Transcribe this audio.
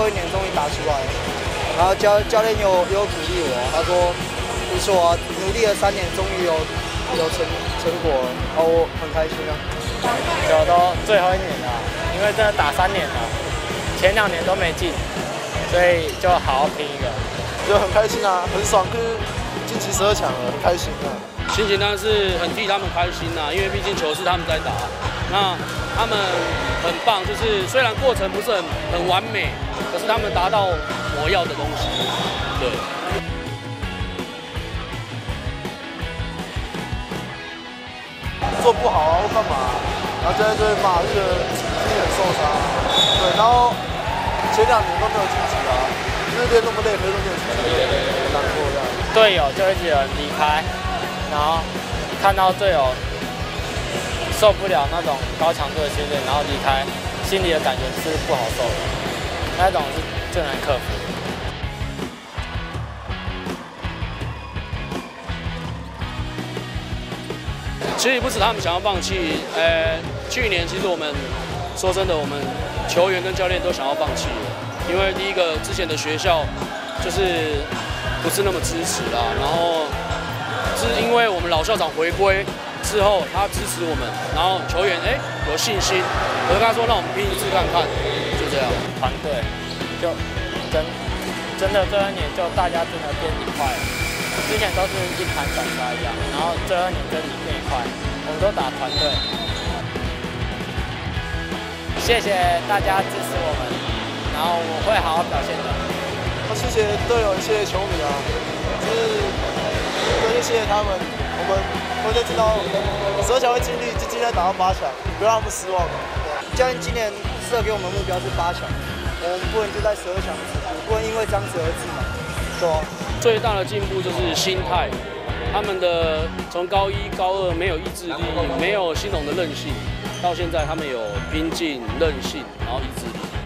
后一年终于打出来了。然后教练有鼓励我，他说不错啊，努力了3年，终于有成果了，然后我很开心啊。 就都最后一年了，因为真的打3年了，前2年都没进，所以就好好拼一个， 就很开心啊，很爽，就是晋级12强了，很开心啊。 心情当然是很替他们开心呐，因为毕竟球是他们在打，那他们很棒，就是虽然过程不是很完美，可是他们达到我要的东西，对。 做不好啊或干嘛，然后就在这边骂，就觉得心里很受伤。对，然后前2年都没有晋级啊，就是练那么累，可是都没有晋级，很难过这样。 队友就一直有人离开，然后看到队友受不了那种高强度的训练，然后离开，心里的感觉是不好受的，那种是最难克服的。 其实不止他们想要放弃，去年其实我们说真的，我们球员跟教练都想要放弃了，因为第一个之前的学校就是不是那么支持啦，然后是因为我们老校长回归之后，他支持我们，然后球员有信心，我就跟他说让我们拼一次看看，就这样。 团队就真的这2年就大家真的变一块了。之前都是一盘散沙一样，然后这2年真的变一块，我们都打团队。谢谢大家支持我们，然后我会好好表现的。 谢谢队友，谢谢球迷啊，就是谢谢他们，我们都知道12强会尽力，就尽量打到8强，不要让他们失望。 教练今年设给我们目标是8强，我们不能就在12强止步，不能因为这样子而自满，对吧？ 最大的进步就是心态，他们的从高1、高2没有意志力，没有兴农的韧性，到现在他们有拼劲、韧性，然后意志力。